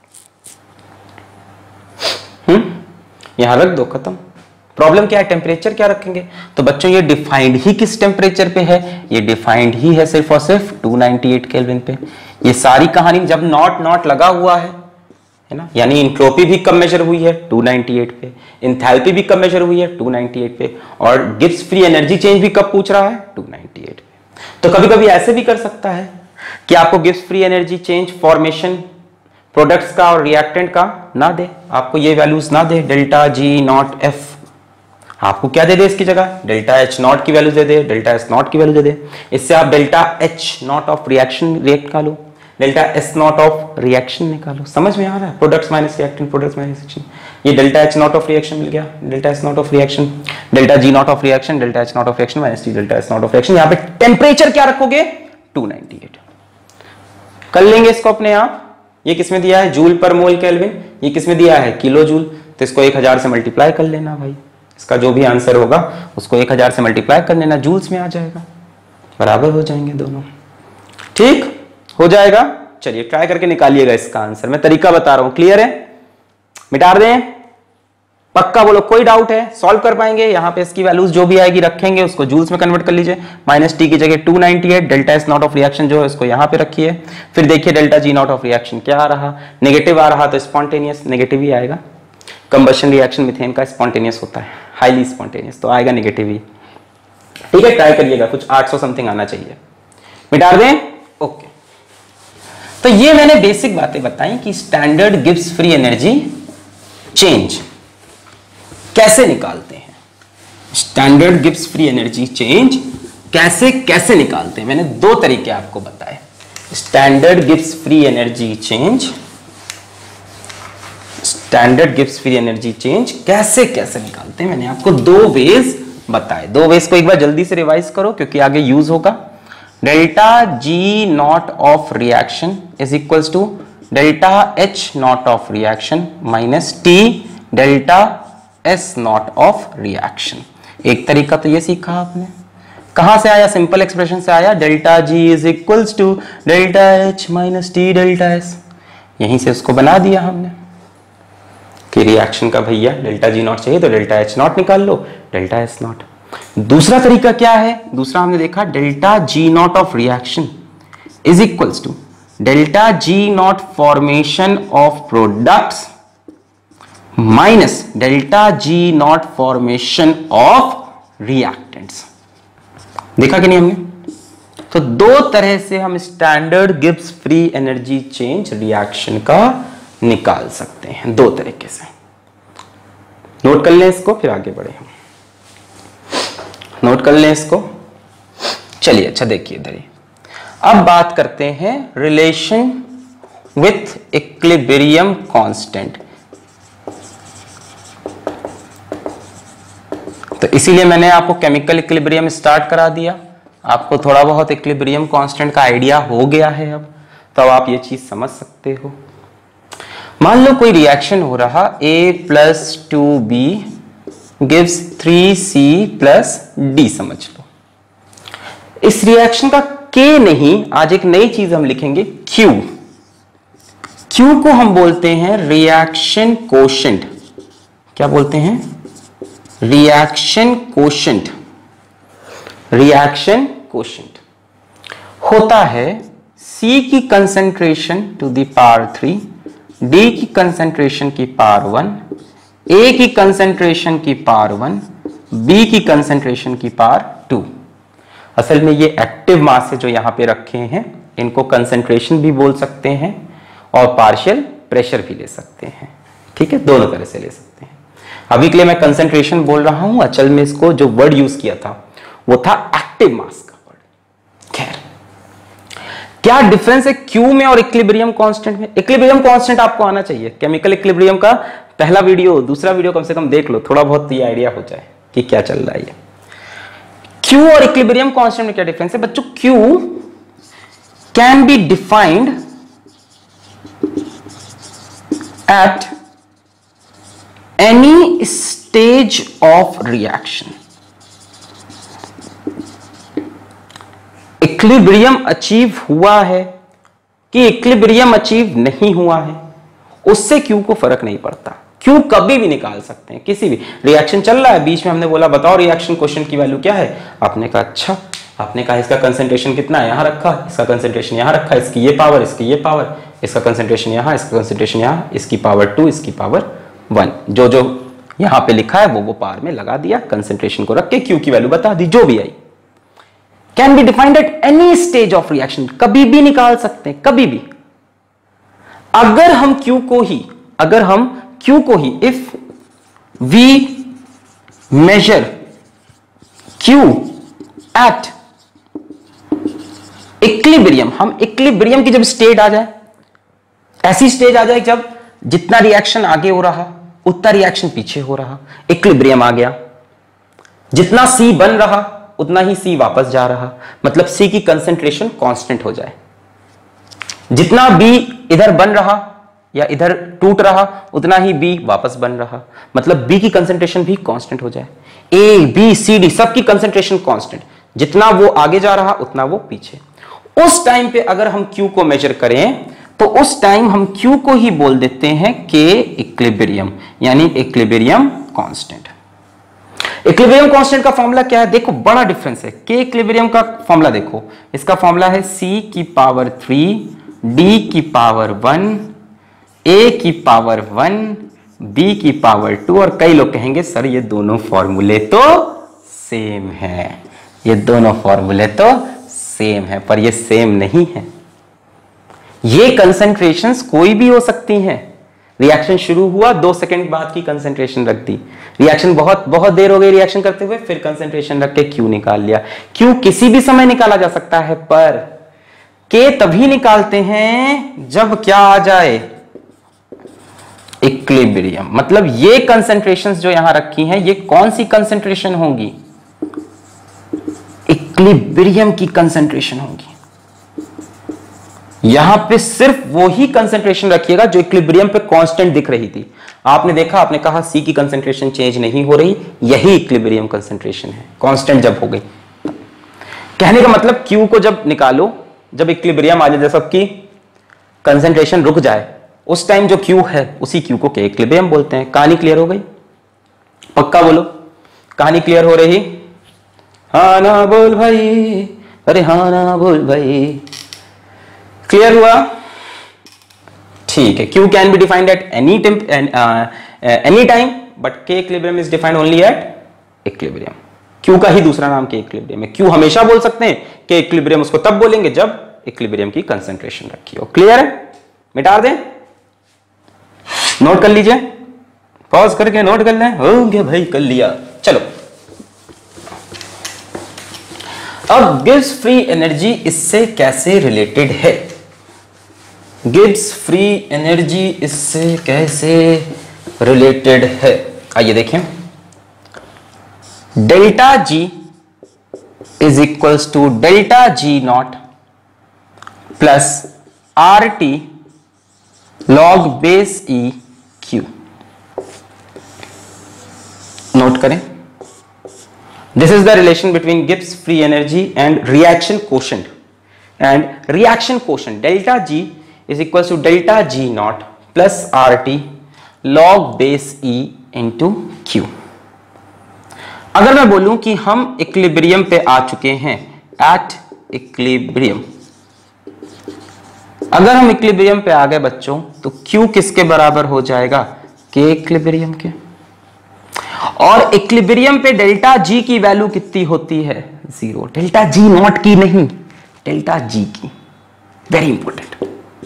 हम्म यहां रख दो, खत्म। प्रॉब्लम क्या है, टेम्परेचर क्या रखेंगे, तो बच्चों ये डिफाइंड ही किस टेम्परेचर पे है, ये डिफाइंड ही है सिर्फ और सिर्फ दो सौ अट्ठानवे केल्विन पे। ये सारी कहानी जब नॉट नॉट लगा हुआ है है ना, यानी इंट्रोपी भी कम मेजर हुई है दो सौ अट्ठानवे पे, इंथैल्पी भी कम मेजर हुई है दो सौ अट्ठानवे पे, और गिब्स फ्री एनर्जी चेंज भी कब पूछ रहा है, दो सौ अट्ठानवे पे। तो कभी कभी ऐसे भी कर सकता है कि आपको Gibbs free energy change formation products का और रिएक्टेंट का ना दे, आपको ये वैल्यूज ना दे, डेल्टा जी नॉट एफ आपको क्या दे दे इसकी जगह, डेल्टा एच नॉट की वैल्यू दे दे, डेल्टा एस नॉट की वैल्यू दे दे। इससे आप delta H nought of reaction react निकालो, delta S nought of reaction निकालो। समझ में आ रहा है, products minus reactant, products minus reaction. ये delta H nought of reaction मिल गया, delta S nought of reaction, delta G not of reaction, delta H nought of reaction minus T delta S nought of reaction. यहाँ पे temperature क्या रखोगे, दो सौ अट्ठानवे। कर लेंगे इसको अपने आप। ये किसमें दिया है, जूल पर मोल केल्विन, ये किसमें दिया है, किलो जूल, तो इसको एक हजार से मल्टीप्लाई कर लेना भाई, इसका जो भी आंसर होगा उसको एक हजार से मल्टीप्लाई कर लेना, जूल्स में आ जाएगा, बराबर हो जाएंगे दोनों, ठीक हो जाएगा। चलिए ट्राई करके निकालिएगा इसका आंसर, मैं तरीका बता रहा हूं, क्लियर है, मिटा दें, पक्का बोलो, कोई डाउट है, सॉल्व कर पाएंगे। यहां पे इसकी वैल्यूज जो भी आएगी रखेंगे, उसको जूल्स में कन्वर्ट कर लीजिए, माइनस टी की जगह दो सौ अट्ठानवे, delta S nought of reaction जो है उसको यहां पे रखिए, फिर देखिए delta G not of reaction क्या आ रहा, नेगेटिव आ रहा तो स्पॉन्टेनियस नेगेटिव ही आएगा, कंबशन रिएक्शन मीथेन का स्पॉन्टेनियस होता है, हाईली स्पॉन्टेनियस, तो आएगा नेगेटिव ही, ठीक है। ट्राई करिएगा, कुछ आठ सौ समथिंग आना चाहिए, मिटा दें, ओके। तो ये मैंने बेसिक बातें बताई कि standard Gibbs free energy change कैसे निकालते हैं, standard Gibbs free energy change कैसे कैसे निकालते हैं। मैंने दो तरीके आपको बताए, standard Gibbs free energy change, standard Gibbs free energy change कैसे कैसे निकालते हैं, मैंने आपको दो वेज बताए। दो वेज को एक बार जल्दी से रिवाइज करो क्योंकि आगे यूज होगा। Delta G not of reaction is equals to delta H nought of reaction minus T delta S nought of reaction. एक तरीका तो ये सीखा आपने, कहां से आया, सिंपल एक्सप्रेशन से आया, delta G is equals to delta H minus T delta S, यहीं से उसको बना दिया हमने कि रिएक्शन का भैया डेल्टा जी नॉट चाहिए तो डेल्टा एच नॉट निकाल लो, डेल्टा एस नॉट। दूसरा तरीका क्या है, दूसरा हमने देखा delta G not of reaction is equals to delta G not formation of products minus delta G not formation of reactants. देखा कि नहीं हमने, तो दो तरह से हम standard Gibbs free energy change reaction का निकाल सकते हैं, दो तरीके से। नोट कर लें इसको, फिर आगे बढ़े हम, नोट कर लें इसको। चलिए अच्छा देखिए इधर ही, अब बात करते हैं रिलेशन विथ इक्विलिब्रियम कांस्टेंट। तो इसीलिए मैंने आपको केमिकल इक्विलिब्रियम स्टार्ट करा दिया, आपको थोड़ा बहुत इक्विलिब्रियम कांस्टेंट का आइडिया हो गया है अब, तो अब आप ये चीज समझ सकते हो। मान लो कोई रिएक्शन हो रहा, A plus two B gives three C plus D, समझ लो। इस रिएक्शन का K नहीं, आज एक नई चीज हम लिखेंगे Q, Q को हम बोलते हैं रिएक्शन कोशेंट। क्या बोलते हैं? Reaction quotient. रिएक्शन कोशेंट होता है C की concentration to the power three, D की कंसेंट्रेशन की पावर वन, A की कंसेंट्रेशन की पावर वन, B की कंसेंट्रेशन की पावर टू। असल में ये एक्टिव मास है जो यहां पे रखे हैं, इनको कंसेंट्रेशन भी बोल सकते हैं और पार्शियल प्रेशर भी ले सकते हैं। ठीक है, दोनों तरह से ले सकते हैं। अभी के लिए मैं कंसेंट्रेशन बोल रहा हूं, अचल में इसको जो वर्ड यूज किया था वो था एक्टिव मास का वर्ड। खैर, क्या डिफरेंस है क्यू में और इक्विलिब्रियम कांस्टेंट में? इक्विलिब्रियम कांस्टेंट आपको आना चाहिए। केमिकल इक्विलिब्रियम का पहला वीडियो, दूसरा वीडियो कम से कम देख लो, थोड़ा बहुत ये आइडिया हो जाए कि क्या चल रहा है। क्यू और इक्विलिब्रियम कांस्टेंट में क्या डिफरेंस है बच्चों? Q can be defined at any stage of reaction. Equilibrium achieve हुआ है कि इक्विलिब्रियम अचीव नहीं हुआ है, उससे क्यू को फर्क नहीं पड़ता। क्यू कभी भी निकाल सकते हैं, किसी भी रिएक्शन चल रहा है, बीच में हमने बोला बताओ रिएक्शन क्वेश्चन की वैल्यू क्या है, आपने कहा अच्छा, आपने कहा इसका कंसंट्रेशन कितना है, यहां रखा, इसका कंसंट्रेशन यहां रखा, इसकी ये पावर, इसकी ये पावर, इसका कंसंट्रेशन यहां, इसका कंसंट्रेशन यहां, इसकी पावर टू, इसकी पावर वन, जो जो यहां पे लिखा है वो वो पावर में लगा दिया, कंसंट्रेशन को रख के क्यू की वैल्यू बता दी, जो भी आई। Can be defined at any stage of reaction, कभी भी निकाल सकते हैं, कभी भी। अगर हम क्यू को ही अगर हम क्यू को ही if we measure Q at equilibrium, हम इक्विलिब्रियम की जब स्टेट आ जाए, ऐसी स्टेज आ जाए जब जितना रिएक्शन आगे हो रहा उतना रिएक्शन पीछे हो रहा, इक्विलिब्रियम आ गया, जितना सी बन रहा उतना ही सी वापस जा रहा, मतलब सी की कंसंट्रेशन कांस्टेंट हो जाए, जितना बी इधर बन रहा या इधर टूट रहा उतना ही बी वापस बन रहा, मतलब बी की कंसंट्रेशन भी कांस्टेंट हो जाए, ए बी सी डी सबकी कंसंट्रेशन कांस्टेंट, जितना वो आगे जा रहा उतना वो पीछे। उस टाइम पे अगर हम क्यू को मेजर करें तो उस टाइम हम क्यू को ही बोल देते हैं के इक्विलिब्रियम, यानी इक्विलिब्रियम कांस्टेंट। इक्विलिब्रियम कांस्टेंट का फॉर्मूला क्या है? देखो बड़ा डिफरेंस है। के इक्विलिब्रियम का फॉर्मूला देखो, इसका फॉर्मूला है सी की पावर थ्री, डी की पावर वन, ए की पावर वन, बी की पावर टू, और कई लोग कहेंगे सर ये दोनों फॉर्मूले तो सेम है, ये दोनों फॉर्मूले तो सेम है, पर ये सेम नहीं है। ये कंसंट्रेशंस कोई भी हो सकती हैं। रिएक्शन शुरू हुआ, दो सेकंड बाद की कंसंट्रेशन रख दी, रिएक्शन बहुत बहुत देर हो गई रिएक्शन करते हुए, फिर कंसंट्रेशन रख के क्यू निकाल लिया। क्यू किसी भी समय निकाला जा सकता है, पर के तभी निकालते हैं जब क्या आ जाए, इक्विलिब्रियम। मतलब ये कंसंट्रेशंस जो यहां रखी हैं ये कौन सी कंसंट्रेशन होंगी? इक्विलिब्रियम की कंसंट्रेशन होगी। यहां पे सिर्फ वो ही कंसंट्रेशन रखिएगा जो इक्विलिब्रियम पे कांस्टेंट दिख रही थी। आपने देखा, आपने कहा सी की कंसंट्रेशन चेंज नहीं हो रही, यही इक्विलिब्रियम कंसंट्रेशन है, कांस्टेंट जब हो गई। कहने का मतलब क्यू को जब निकालो, जब इक्विलिब्रियम आ जाए, जब सबकी कंसंट्रेशन रुक जाए, उस टाइम जो क्यू है उसी क्यू को के इक्विलिब्रियम बोलते हैं। कहानी क्लियर हो गई? पक्का बोलो, कहानी क्लियर हो रही? हाँ ना बोल भाई, अरे हाँ ना बोल भाई, क्लियर हुआ? ठीक है। Q can be defined at any any time, but K equilibrium is defined only at equilibrium. Q का ही दूसरा नाम के इक्विलिब्रियम है। क्यू हमेशा बोल सकते हैं, के इक्विलिब्रियम उसको तब बोलेंगे जब इक्विलिब्रियम की कंसंट्रेशन रखी हो। क्लियर है? मिटा दें, नोट कर लीजिए, पॉज करके नोट कर लें। हो गया भाई, कर लिया। चलो, अब गिब्स फ्री एनर्जी इससे कैसे रिलेटेड है? गिब्स फ्री एनर्जी इससे कैसे रिलेटेड है, आइए देखें। Delta G is equals to delta G nought plus R T log base e Q. Note करें, this is the relation between Gibbs free energy and reaction quotient, and reaction quotient delta G is equal to delta G nought plus R T log base e into Q. अगर मैं बोलूं कि हम equilibrium पे आ चुके हैं, at equilibrium, अगर हम इक्विलिब्रियम पे आ गए बच्चों तो Q किसके बराबर हो जाएगा, के इक्विलिब्रियम के। और इक्विलिब्रियम पे डेल्टा जी की वैल्यू कितनी होती है, जीरो। डेल्टा जी नॉट की नहीं, डेल्टा जी की। Very important,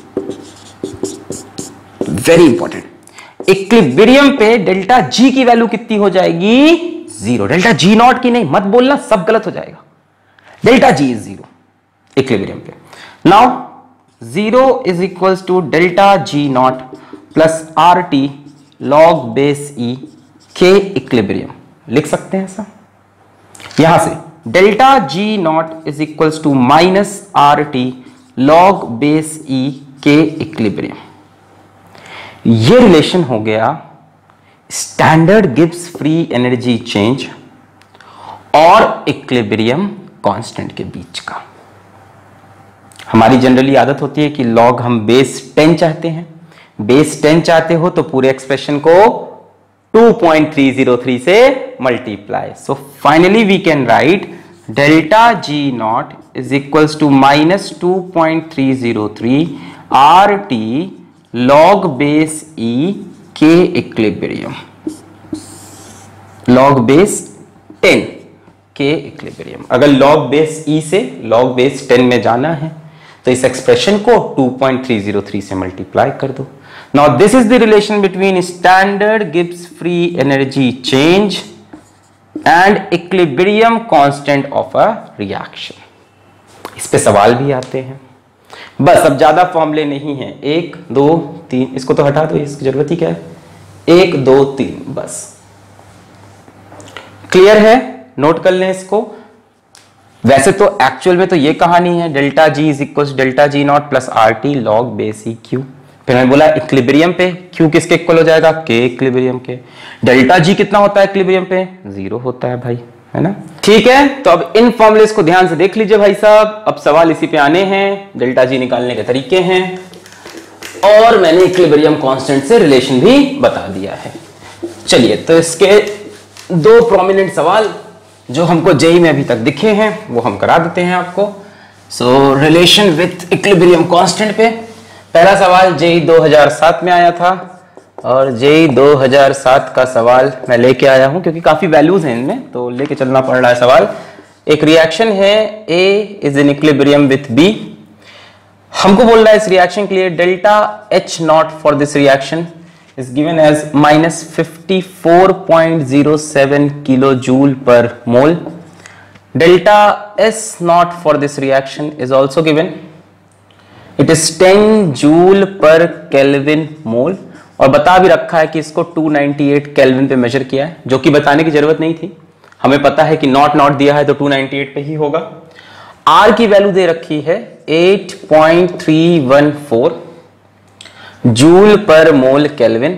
very important. Equilibrium पे डेल्टा जी की वैल्यू कितनी हो जाएगी, जीरो। डेल्टा जी नॉट की नहीं, मत बोलना, सब गलत हो जाएगा। Delta G is zero equilibrium पे। Now zero is equal to delta G nought plus R T log base e के इक्विलिब्रियम। लिख सकते हैं ऐसा, यहां से delta G not is equal to minus R T log base e के equilibrium. ये रिलेशन हो गया standard Gibbs free energy change और इक्विलिब्रियम कांस्टेंट के बीच का। हमारी जनरली आदत होती है कि लॉग हम बेस टेन चाहते हैं। बेस टेन चाहते हो तो पूरे एक्सप्रेशन को two point three zero three से multiply. So finally we can write delta G not is equals to minus two point three zero three R T log base e के equilibrium, log base ten के equilibrium. अगर log base e से log base ten में जाना है तो इस expression को two point three zero three से मल्टीप्लाई कर दो। Now this is the relation between standard Gibbs free energy change and equilibrium constant of a reaction. इस पे सवाल भी आते हैं। बस अब ज्यादा फॉर्मूले नहीं है, एक दो तीन, इसको तो हटा दो, इसकी जरूरत ही क्या है, एक दो तीन, बस। क्लियर है, नोट कर लें इसको। वैसे तो एक्चुअल में तो ये कहानी है, delta G is equal delta G nought plus R T log base e Q. फिर मैंने बोला इक्विलिब्रियम पे क्यू किसके इक्वल हो जाएगा, के इक्विलिब्रियम के। डेल्टा जी कितना होता है इक्विलिब्रियम पे, जीरो होता है भाई, है ना। ठीक है, तो अब इन फॉर्मूलेस को ध्यान से देख लीजिए भाई साहब। अब सवाल इसी पे आने हैं, डेल्टा जी निकालने के तरीके हैं और मैंने इक्विलिब्रियम कांस्टेंट से रिलेशन भी बता दिया है। चलिए, तो इसके दो प्रोमिनेंट सवाल जो हमको जेई में अभी तक दिखे हैं वो हम करा देते हैं आपको। So relation with equilibrium constant पे पहला सवाल जेई दो हज़ार सात में आया था और जेई दो हज़ार सात का सवाल मैं लेके आया हूं क्योंकि काफी वैल्यूज हैं इनमें, तो लेके चलना पड़ रहा है सवाल। एक रिएक्शन है, A is in equilibrium with B. हमको बोल रहा है इस रिएक्शन के लिए delta H naught for this reaction is given as minus fifty-four point zero seven kilojoule per mole. Delta S naught for this reaction is also given. It is ten joule per Kelvin mole और बता भी रखा है कि इसको two ninety eight kelvin पे measure किया है, जो कि बताने की जरूरत नहीं थी। हमें पता है कि नॉट नॉट दिया है तो टू नाइंटी एट पे ही होगा। R की वैल्यू दे रखी है eight point three one four joule per mole kelvin.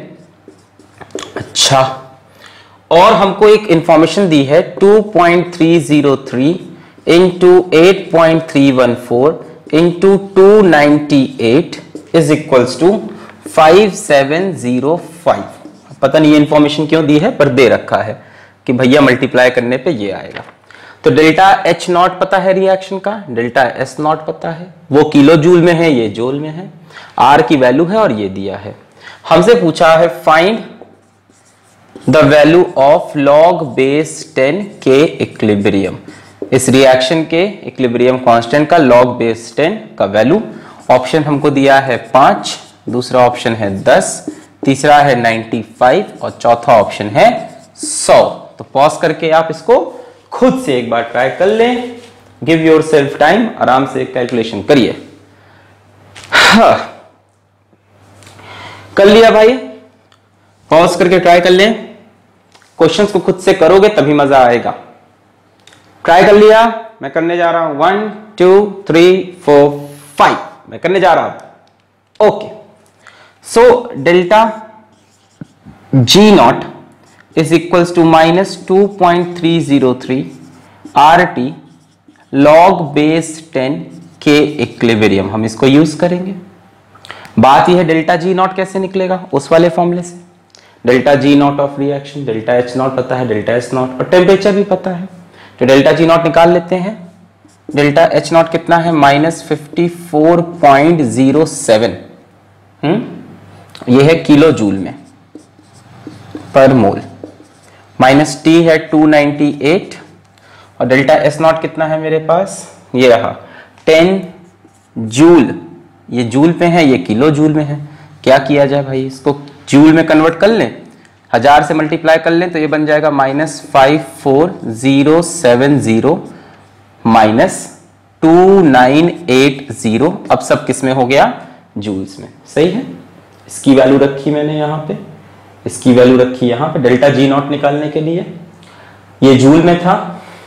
अच्छा, और हमको एक इंफॉर्मेशन दी है two point three zero three into eight point three one four into two ninety eight is equals to five seven zero five. पता नहीं ये information क्यों दी है, पर दे रखा है कि भैया मल्टीप्लाई करने पे ये आएगा। तो डेल्टा एच नॉट पता है रिएक्शन का, डेल्टा एस नॉट पता है, वो किलो जूल में है, ये जूल में है, आर की वैल्यू है और ये दिया है। हमसे पूछा है find the value of log base ten के इक्विलिब्रियम। इस रिएक्शन के इक्विलिब्रियम कांस्टेंट का लॉग बेस टेन का वैल्यू। ऑप्शन हमको दिया है पांच, दूसरा ऑप्शन है दस, तीसरा है नाइंटी फाइव और चौथा ऑप्शन है सौ। तो पॉज करके आप इसको खुद से एक बार ट्राई कर लें। गिव योर सेल्फ टाइम, आराम से कैलकुलेशन करिए। हाँ, कर लिया भाई, पॉज करके ट्राई कर लें। क्वेश्चंस को खुद से करोगे तभी मजा आएगा। ट्राई कर लिया, मैं करने जा रहा हूं one two three four five, मैं करने जा रहा हूं। Okay, so delta G naught is equals to minus two point three zero three R T log base ten के इक्विलिब्रियम। हम इसको यूज करेंगे। बात यह है डेल्टा जी नॉट कैसे निकलेगा, उस वाले फॉर्मूले से। Delta G not of reaction, delta H naught पता है, डेल्टा एस नॉट और टेम्परेचर भी पता है, तो डेल्टा जी नॉट निकाल लेते हैं। डेल्टा एच नॉट कितना है, minus fifty four point zero seven, hmm ये है किलो जूल में पर मोल, माइनस टी है टू नाइंटी एट, और डेल्टा एस नॉट कितना है मेरे पास, ये रहा टेन जूल, ये जूल पे है, ये किलो जूल में है। क्या किया जाए भाई, इसको जूल में कन्वर्ट कर लें, हजार से मल्टीप्लाई कर लें तो ये बन जाएगा minus five four zero seven zero minus two nine eight zero. अब सब किस में हो गया, जूल्स में, सही है। इसकी वैल्यू रखी मैंने यहाँ पे, इसकी वैल्यू रखी यहाँ पे डेल्टा जी नॉट निकालने के लिए, ये जूल में था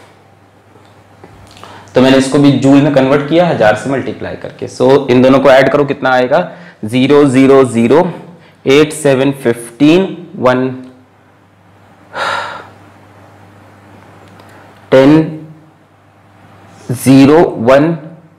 तो मैंने इसको भी जूल में कन्वर्ट किया हजार से मल्टीप्लाई करके। सो so, इन दोनों को ऐड करो कितना आएगा, zero zero zero eight seven fifteen one ten zero one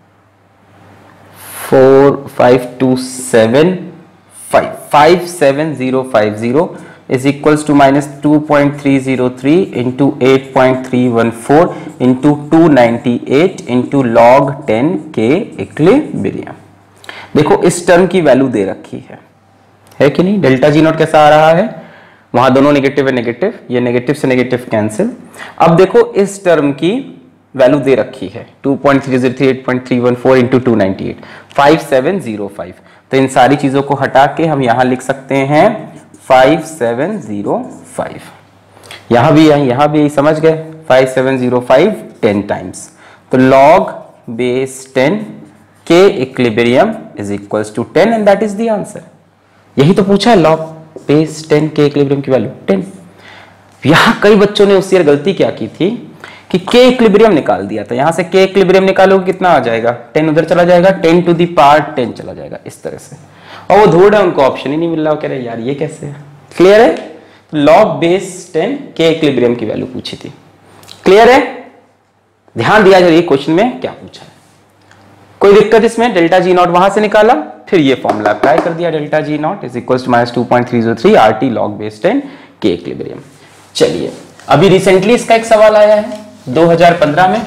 four five two seven five five seven zero five zero is equals to minus two point three zero three into eight point three one four into two ninety eight into log ten के equilibrium. देखो इस term की value दे रखी है, है कि नहीं। डेल्टा जी नॉट कैसा आ रहा है, वहां दोनों नेगेटिव है, नेगेटिव, ये नेगेटिव से नेगेटिव कैंसिल। अब देखो इस टर्म की वैल्यू दे रखी है two point three zero three eight point three one four into two ninety eight five seven zero five, तो इन सारी चीजों को हटा के हम यहां लिख सकते हैं फाइव सेवन जीरो फाइव, यहां भी यहां यहां भी समझ गए, five seven zero five ten times, तो log बेस टेन के equilibrium is equals to ten and that is the answer. यही तो पूछा है, log बेस टेन के इक्विलिब्रियम की वैल्यू टेन। यहां कई बच्चों ने उस ईयर गलती क्या की थी कि के इक्विलिब्रियम निकाल दिया था, यहां से के इक्विलिब्रियम निकालोगे कितना आ जाएगा, टेन उधर चला जाएगा, ten to the power ten चला जाएगा इस तरह से, और वो धूड़ है, उनको ऑप्शन ही नहीं मिल रहा, कह रहे यार ये कैसे है। क्लियर है, log बेस टेन के इक्विलिब्रियम की वैल्यू पूछी थी। क्लियर है, ध्यान दिया जाए क्वेश्चन में क्या पूछा है। कोई दिक्कत इसमें, डेल्टा जी नॉट वहां से निकाला, फिर ये फॉर्मूला अप्लाई कर दिया, delta G not is equal to minus two point three zero three R T log base ten के इक्विलिब्रियम। चलिए अभी रिसेंटली इसका एक सवाल आया है दो हज़ार पंद्रह में,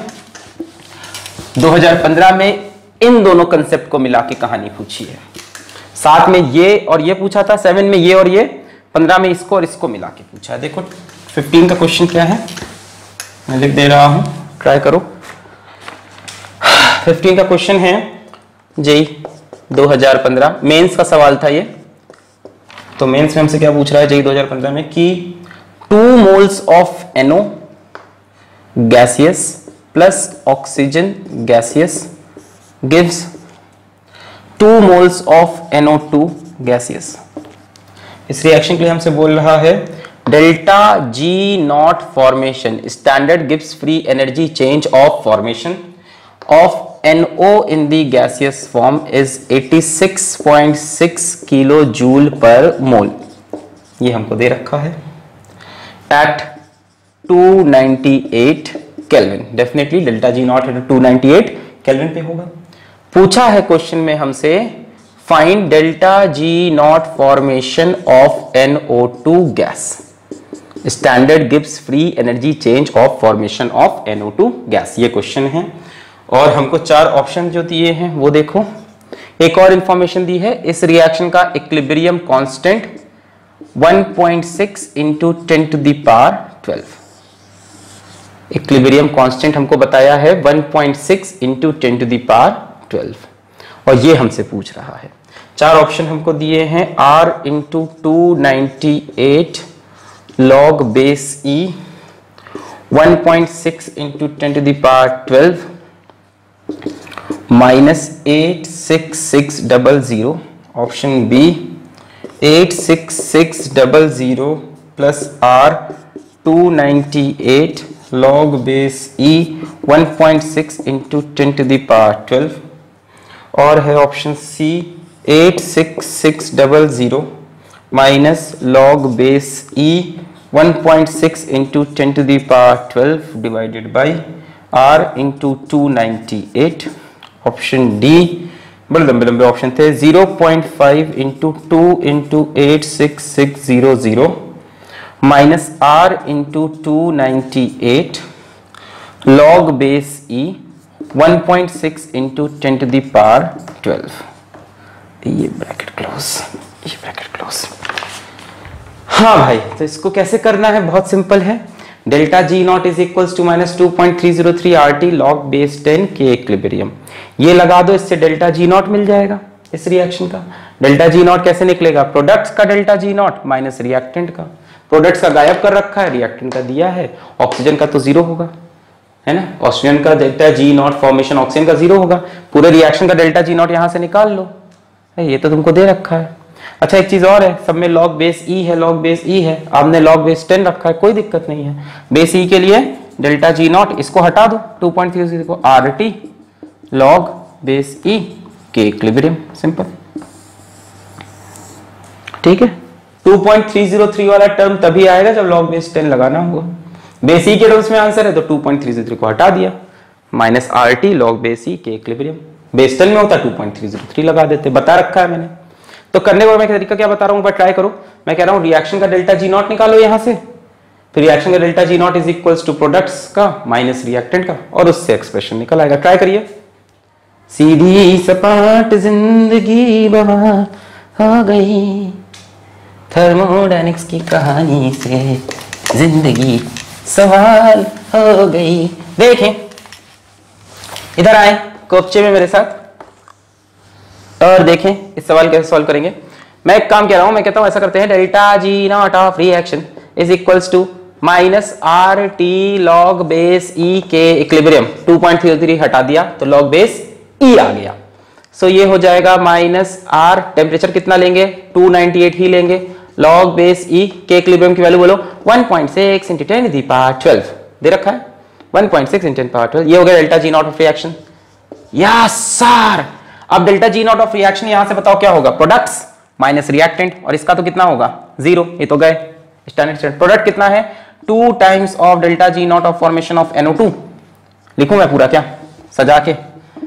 दो हज़ार पंद्रह में इन दोनों कंसेप्ट को मिला के कहानी पूछी है। सात में ये और ये पूछा था, सेवन में ये और ये, पंद्रह में इसको और इसको मिला के पूछा है। देखो फिफ्टीन का क्वेश्चन क्या है, मैं लिख दे रहा हूं, ट्राई करो। फिफ्टीन का क्वेश्चन है जेई दो हज़ार पंद्रह, मेंस का सवाल था ये। तो मेंस में हमसे क्या पूछ रहा है जेई दो हज़ार पंद्रह में कि two moles of NO gaseous plus oxygen gaseous gives two moles of N O two gaseous. इस रिएक्शन के लिए हमसे बोल रहा है delta G not formation, standard Gibbs free energy change of formation of N O in the gaseous form is eighty six point six kilo joule per mole. ये हमको दे रखा है at two ninety eight kelvin. Definitely delta G naught है two ninety eight kelvin पे होगा। पूछा है क्वेश्चन में हमसे find delta G not formation of N O two gas, standard Gibbs free energy change of formation of N O two gas. ये question है और हमको चार ऑप्शन जो दिए हैं वो देखो। एक और इंफॉर्मेशन दी है, इस रिएक्शन का equilibrium constant one point six into ten to the power twelve. Equilibrium constant हमको बताया है one point six into ten to the power twelve, और ये हमसे पूछ रहा है। चार ऑप्शन हमको दिए हैं, R into two ninety eight log base e, one point six into ten to the power twelve, minus eight six six double zero, option B eight six six double zero plus R two ninety eight log base e one point six into ten to the power twelve, और है option C eight six six double zero minus log base e one point six into ten to the power twelve divided by r into two ninety eight, option D बड़े लंबे लंबे ऑप्शन थे। Zero point five into two into eight six six zero zero minus R into two ninety eight log base e one point six into ten to the power twelve. ये bracket close, ये bracket close. हाँ भाई, तो इसको कैसे करना है, बहुत सिंपल है। Delta G not is equals to minus two point three zero three R T log base ten के इक्विलिब्रियम। ये लगा दो, इससे डेल्टा जी नॉट मिल जाएगा इस रिएक्शन का। डेल्टा जी नॉट कैसे निकलेगा, प्रोडक्ट्स का delta G naught minus reactant का। प्रोडक्ट्स का गायब कर रखा है, रिएक्टेंट का दिया है। ऑक्सीजन का तो जीरो होगा, है ना। ऑक्सीजन का delta G not formation oxygen का जीरो होगा। पूरे रिएक्शन का डेल्टा जी नॉट यहां से निकाल लो, ये तो तुमको दे रखा है। अच्छा एक चीज और है, सब में लॉग बेस ई है, लॉग बेस ई है, आपने लॉग बेस टेन रखा है, कोई दिक्कत नहीं है। बेस ई के लिए डेल्टा जी नॉट इसको हटा दो, टू पॉइंट थ्री जीरो को R T log base e के इक्विलिब्रियम, सिंपल, ठीक है। Two point three zero three वाला टर्म तभी आएगा जब लॉग बेस टेन लगाना होगा। बेस ई के टर्म्स में आंसर है तो two point three zero three को हटा दिया, minus R T log base e के इक्विलिब्रियम। बेस टेन में होता two point three zero three लगा देते, बता रखा है मैंने। तो करने को मैं तरीका क्या बता रहा हूं, ट्राई करो। मैं कह रहा हूं रिएक्शन का डेल्टा जी नॉट निकालो यहां से, फिर रिएक्शन का delta G not is equals to products का माइनस रिएक्टेंट का, और उससे एक्सप्रेशन निकल आएगा। ट्राई करिए। सीधी सपाट जिंदगी बहार हो गई, थर्मोडायनेमिक्स की कहानी से जिंदगी सवाल हो गई। देखें, इधर आए कोपचे में मेरे साथ और देखें इस सवाल कैसे सॉल्व करेंगे। मैं एक काम कह रहा हूं, मैं कहता हूं ऐसा करते हैं, delta G not of reaction is equals to minus R T log base e के equilibrium. Two point three three हटा दिया तो लॉग बेस ई आ गया। सो so ये हो जाएगा माइनस आर, टेम्परेचर कितना लेंगे, टू नाइन्टी एट ही लेंगे, लॉग बेस ई के इक्विलिब्रियम की वैल्यू बोलो one point six into ten to the power twelve दे रखा है, one point six into ten power twelve. ये हो गया delta G not of reaction. Yes sir. अब delta G not of reaction यहां से बताओ क्या होगा, प्रोडक्ट्स माइनस रिएक्टेंट, और इसका तो कितना होगा, जीरो, ये तो गए स्टैंडर्ड। प्रोडक्ट कितना है, two times of delta G not of formation of N O two. लिखूं मैं पूरा क्या सजा के,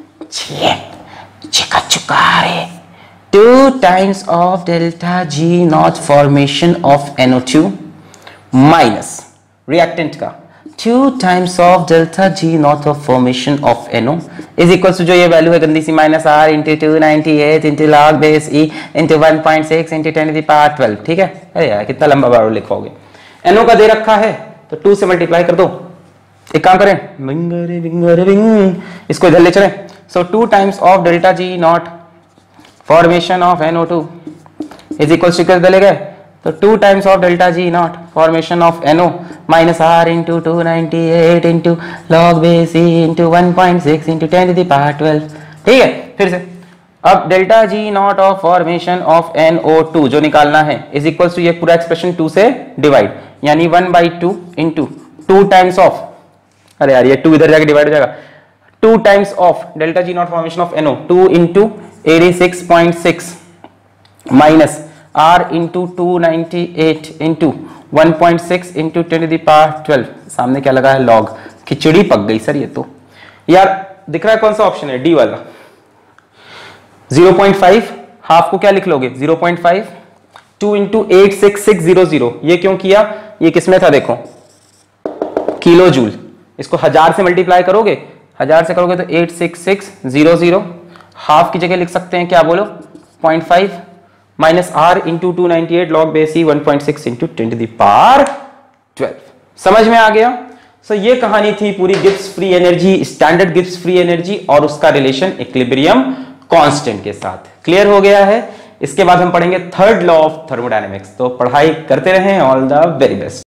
two times of delta G not formation of N O two minus reactant का two times of delta G not of formation of NO is equal to जो ये value है गंदी सी, minus R into two ninety eight into log base e into one point six into ten to the power twelve. ठीक है, अरे यार कितना लंबा बार लिखोगे। एनओ का दे रखा है तो टू से मल्टीप्लाई कर दो। एक काम करें, विंगरे विंगरे विंग, इसको इधर ले चलें। So two times of delta G not formation of N O two is equal to कितने गए, तो two times of delta G not formation of NO minus R into two ninety eight into log base e into one point six into ten to the power twelve. ठीक है, फिर से अब delta G not of formation of N O two जो निकालना है is equal to ये पूरा एक्सप्रेशन टू से डिवाइड, यानी one by two into two times of, अरे यार ये टू इधर जाके डिवाइड हो जाएगा, two times of delta G not formation of NO two into eighty six point six minus R into two ninety eight into one point six into ten to the power twelve. सामने क्या लगा है, log. खिचड़ी पक गई sir ये तो। यार दिख रहा है कौन सा ऑप्शन है, डी वाला। ज़ीरो पॉइंट फाइव हाफ को क्या लिख लोगे, zero point five two into eight six six zero zero. ये क्यों किया, ये किसमें था देखो, किलो जूल। इसको हजार से मल्टीप्लाई करोगे, हजार से करोगे तो eight six six zero zero. Half की जगह लिख सकते हैं क्या बोलो, point five minus R into two ninety eight log base e one point six into ten to the power twelve. समझ में आ गया। सो so, ये कहानी थी पूरी Gibbs free energy, standard Gibbs free energy और उसका रिलेशन इक्विलिब्रियम कांस्टेंट के साथ। क्लियर हो गया है। इसके बाद हम पढ़ेंगे थर्ड लॉ ऑफ थर्मोडायनेमिक्स। तो पढ़ाई करते रहें। All the very best.